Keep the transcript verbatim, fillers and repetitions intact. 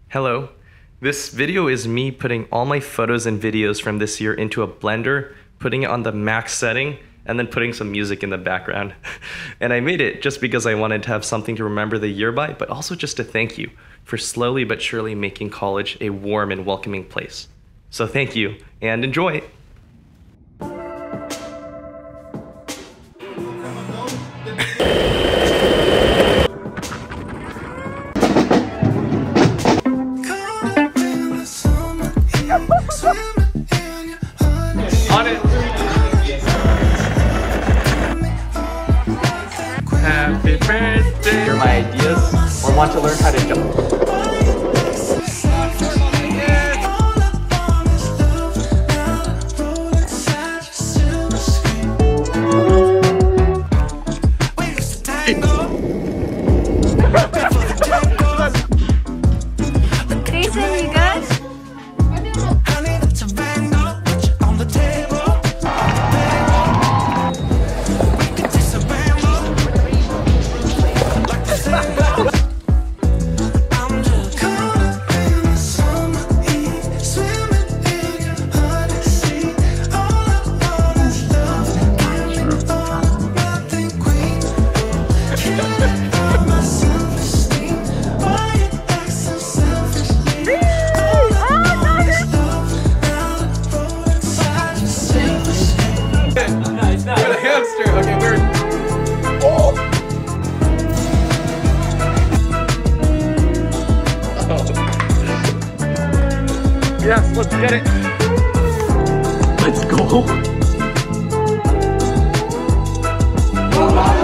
Hello. This video is me putting all my photos and videos from this year into a blender, putting it on the max setting, and then putting some music in the background. And I made it just because I wanted to have something to remember the year by, but also just to thank you for slowly but surely making college a warm and welcoming place. So thank you, and enjoy! On it! Happy birthday! Hear my ideas or want to learn how to jump? Jason, you good? We're the hamster. Okay, we're. Oh. Oh. Yes, let's get it. Let's go.